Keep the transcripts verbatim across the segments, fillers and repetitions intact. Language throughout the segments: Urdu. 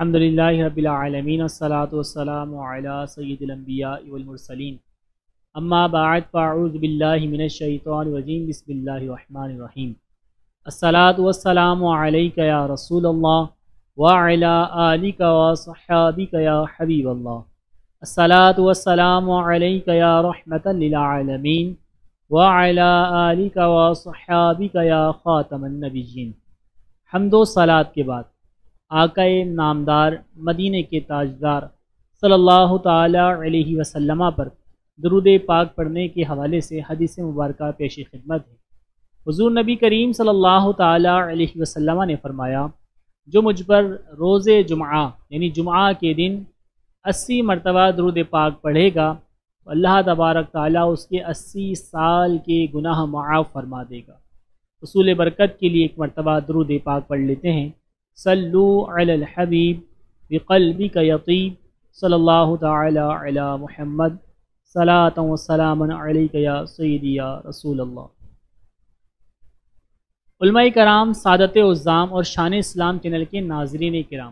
الحمدللہ رب العالمین والصلاة والسلام علی سید الانبیاء والمرسلین اما بعد فاعوذ باللہ من الشیطان الرجیم بسم اللہ الرحمن الرحیم الصلاة والسلام علیک یا رسول اللہ وعلی آلک وصحابک یا حبیب اللہ الصلاة والسلام علیک یا رحمتا للعالمین وعلی آلک وصحابک یا خاتم النبیین۔ حمد و صلاۃ کے بعد آقائے نامدار مدینہ کے تاجدار صلی اللہ تعالی علیہ وسلم پر درود پاک پڑھنے کے حوالے سے حدیث مبارکہ پیش خدمت ہے۔ حضور نبی کریم صلی اللہ تعالی علیہ وسلم نے فرمایا، جو مجھ پر روز جمعہ یعنی جمعہ کے دن اسی مرتبہ درود پاک پڑھے گا تو اللہ تبارک تعالیٰ اس کے اسی سال کے گناہ معاف فرما دے گا۔ حصول برکت کے لیے ایک مرتبہ درود پاک پڑھ لیتے ہیں۔ صلو علی الحبیب بقلبک یطیب صلی اللہ تعالی علی محمد صلاۃ و سلام علیک یا سیدی یا رسول اللہ۔ علماء کرام، سعادت عظام اور شان اسلام چینل کے ناظرین کرام،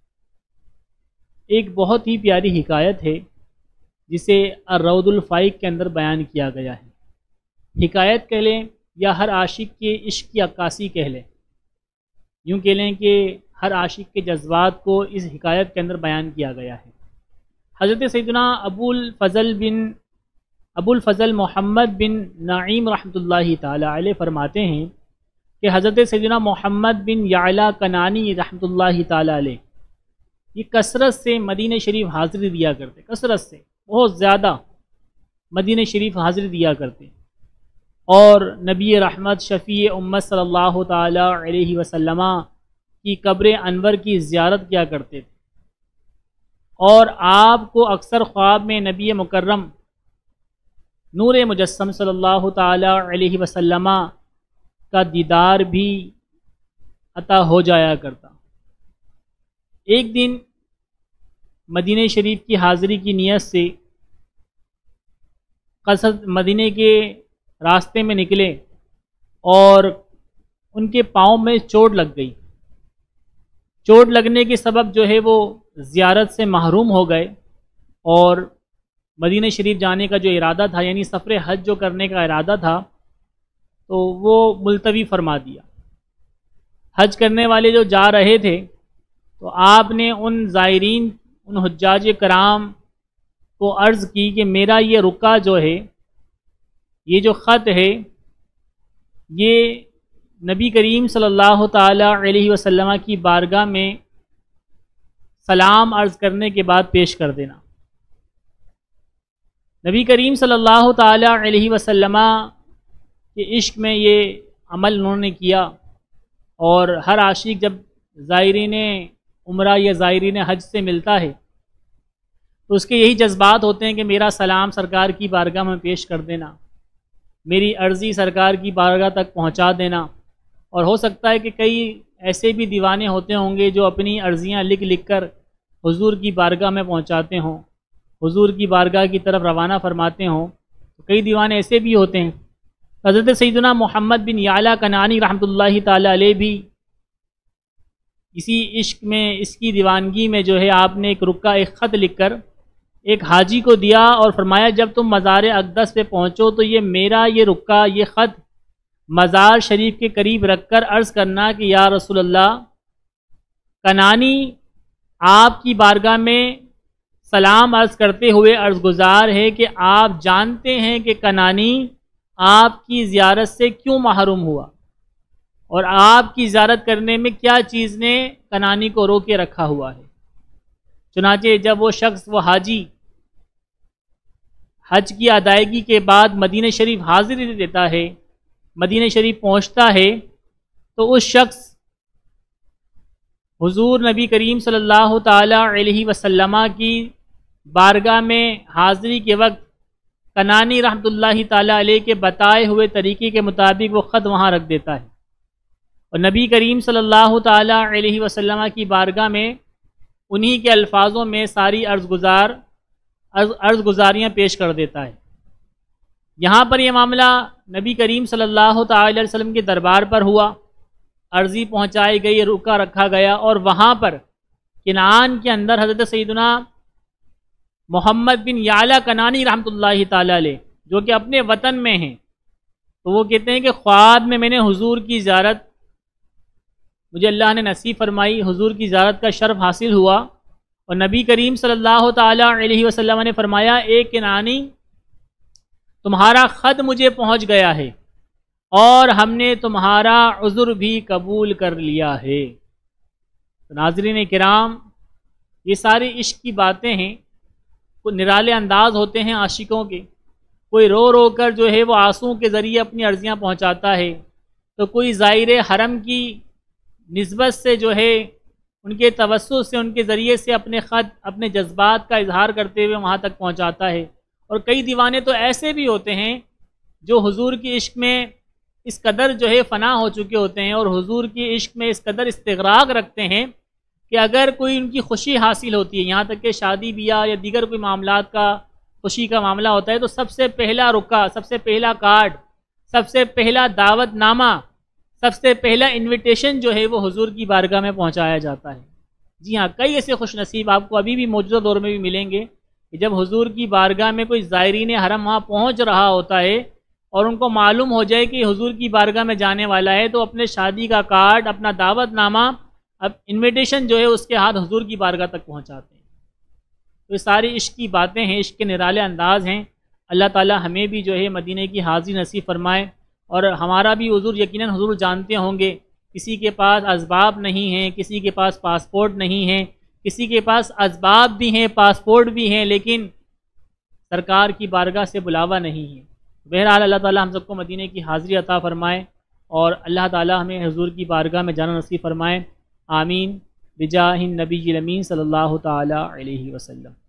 ایک بہت ہی پیاری حکایت ہے جسے الروض الفائق کے اندر بیان کیا گیا ہے۔ حکایت کہہ لیں یا ہر عاشق کے عشق کی عکاسی کہہ لیں، یوں کہہ لیں کہ ہر عاشق کے جذبات کو اس حکایت کے اندر بیان کیا گیا ہے۔ حضرت سیدنا ابو الفضل بن ابو الفضل محمد بن نعیم رحمۃ اللہ تعالی علیہ فرماتے ہیں کہ حضرت سیدنا محمد بن یعلا کنانی رحمۃ اللہ تعالی علیہ یہ کثرت سے مدینہ شریف حاضری دیا کرتے، کثرت سے بہت زیادہ مدینہ شریف حاضری دیا کرتے، اور نبی رحمت شفیع امت صلی اللہ تعالی علیہ وسلم کی قبر انور کی زیارت کیا کرتے تھے، اور آپ کو اکثر خواب میں نبی مکرم نور مجسم صلی اللہ تعالی علیہ وسلم کا دیدار بھی عطا ہو جایا کرتا۔ ایک دن مدینہ شریف کی حاضری کی نیت سے قصد مدینہ کے راستے میں نکلے اور ان کے پاؤں میں چوٹ لگ گئی۔ چوٹ لگنے کے سبب جو ہے وہ زیارت سے محروم ہو گئے، اور مدینہ شریف جانے کا جو ارادہ تھا یعنی سفر حج جو کرنے کا ارادہ تھا تو وہ ملتوی فرما دیا۔ حج کرنے والے جو جا رہے تھے تو آپ نے ان زائرین ان حجاج کرام کو عرض کی کہ میرا یہ رکا جو ہے، یہ جو خط ہے، یہ نبی کریم صلی اللہ تعالی علیہ وسلم کی بارگاہ میں سلام عرض کرنے کے بعد پیش کر دینا۔ نبی کریم صلی اللہ تعالی علیہ وسلم کے عشق میں یہ عمل انہوں نے کیا، اور ہر عاشق جب زائرین عمرہ یا زائرین حج سے ملتا ہے تو اس کے یہی جذبات ہوتے ہیں کہ میرا سلام سرکار کی بارگاہ میں پیش کر دینا، میری عرضی سرکار کی بارگاہ تک پہنچا دینا۔ اور ہو سکتا ہے کہ کئی ایسے بھی دیوانے ہوتے ہوں گے جو اپنی عرضیاں لکھ لکھ کر حضور کی بارگاہ میں پہنچاتے ہوں، حضور کی بارگاہ کی طرف روانہ فرماتے ہوں، تو کئی دیوانے ایسے بھی ہوتے ہیں۔ حضرت سیدنا محمد بن یعلا کنانی رحمۃ اللہ تعالی علیہ بھی اسی عشق میں، اس کی دیوانگی میں جو ہے آپ نے ایک رکا ایک خط لکھ کر ایک حاجی کو دیا اور فرمایا جب تم مزار اقدس پہ پہنچو تو یہ میرا یہ رکا یہ خط مزار شریف کے قریب رکھ کر عرض کرنا کہ یا رسول اللہ، کنانی آپ کی بارگاہ میں سلام عرض کرتے ہوئے عرض گزار ہے کہ آپ جانتے ہیں کہ کنانی آپ کی زیارت سے کیوں محروم ہوا، اور آپ کی زیارت کرنے میں کیا چیز نے کنانی کو روکے رکھا ہوا ہے۔ چنانچہ جب وہ شخص وہ حاجی حج کی ادائیگی کے بعد مدینہ شریف حاضری دیتا ہے، مدینہ شریف پہنچتا ہے، تو اس شخص حضور نبی کریم صلی اللہ تعالی علیہ وسلم کی بارگاہ میں حاضری کے وقت کنانی رحمۃ اللہ تعالی علیہ کے بتائے ہوئے طریقے کے مطابق وہ خط وہاں رکھ دیتا ہے، اور نبی کریم صلی اللہ تعالی علیہ وسلم کی بارگاہ میں انہی کے الفاظوں میں ساری عرض گزار عرض, عرض گزاریاں پیش کر دیتا ہے۔ یہاں پر یہ معاملہ نبی کریم صلی اللہ تعالی علیہ وسلم کے دربار پر ہوا، عرضی پہنچائی گئی، رکا رکھا گیا، اور وہاں پر کنعان کے اندر حضرت سیدنا محمد بن یعلا کنانی رحمۃ اللہ تعالی علیہ جو کہ اپنے وطن میں ہیں، تو وہ کہتے ہیں کہ خواب میں میں نے حضور کی زیارت مجھے اللہ نے نصیب فرمائی، حضور کی زیارت کا شرف حاصل ہوا، اور نبی کریم صلی اللہ تعالی علیہ وسلم نے فرمایا اے کنعانی تمہارا خط مجھے پہنچ گیا ہے اور ہم نے تمہارا عذر بھی قبول کر لیا ہے۔ تو ناظرین کرام، یہ ساری عشق کی باتیں ہیں، کوئی نرالے انداز ہوتے ہیں عاشقوں کے، کوئی رو رو کر جو ہے وہ آنسوں کے ذریعے اپنی عرضیاں پہنچاتا ہے، تو کوئی زائر حرم کی نسبت سے جو ہے ان کے توسط سے ان کے ذریعے سے اپنے خط اپنے جذبات کا اظہار کرتے ہوئے وہاں تک پہنچاتا ہے، اور کئی دیوانے تو ایسے بھی ہوتے ہیں جو حضور کی عشق میں اس قدر جو ہے فنا ہو چکے ہوتے ہیں اور حضور کی عشق میں اس قدر استغراق رکھتے ہیں کہ اگر کوئی ان کی خوشی حاصل ہوتی ہے، یہاں تک کہ شادی بیاہ یا دیگر کوئی معاملات کا خوشی کا معاملہ ہوتا ہے، تو سب سے پہلا رکا، سب سے پہلا کارڈ، سب سے پہلا دعوت نامہ، سب سے پہلا انویٹیشن جو ہے وہ حضور کی بارگاہ میں پہنچایا جاتا ہے۔ جی ہاں، کئی ایسے خوش نصیب آپ کو ابھی بھی موجودہ دور میں بھی ملیں گے کہ جب حضور کی بارگاہ میں کوئی زائرین حرم وہاں پہنچ رہا ہوتا ہے اور ان کو معلوم ہو جائے کہ حضور کی بارگاہ میں جانے والا ہے، تو اپنے شادی کا کارڈ، اپنا دعوت نامہ، اب انویٹیشن جو ہے اس کے ہاتھ حضور کی بارگاہ تک پہنچاتے ہیں۔ تو یہ ساری عشق کی باتیں ہیں، عشق کے نرالے انداز ہیں۔ اللہ تعالی ہمیں بھی جو ہے مدینہ کی حاضری نصیب فرمائے، اور ہمارا بھی حضور یقیناً حضور جانتے ہوں گے کسی کے پاس اسباب نہیں ہیں، کسی کے پاس پاسپورٹ نہیں ہے، کسی کے پاس اسباب بھی ہیں، پاسپورٹ بھی ہیں، لیکن سرکار کی بارگاہ سے بلاوا نہیں ہے۔ بہرحال اللہ تعالی ہم سب کو مدینہ کی حاضری عطا فرمائے، اور اللہ تعالی ہمیں حضور کی بارگاہ میں جانا نصیب فرمائے۔ آمین بجاہ النبی الامین صلی اللہ تعالی علیہ وسلم۔